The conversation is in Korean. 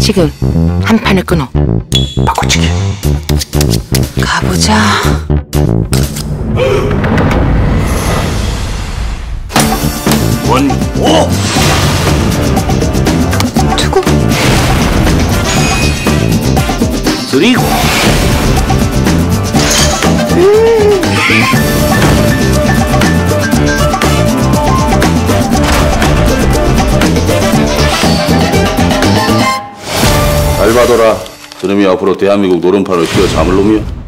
지금 한 판을 끊어. 바꿔치기. 가보자. 원오. 투구. 쓰리고. 잘 봐둬라. 저놈이 앞으로 대한민국 노름판을 휘어잡을 놈이야.